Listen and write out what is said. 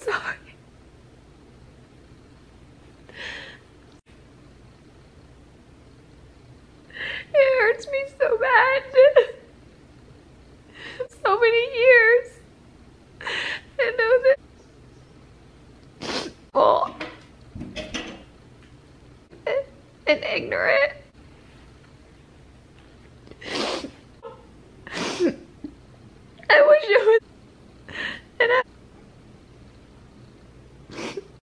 sorry. It hurts me so bad. So many years. I know that. Well, and ignorant. I wish it was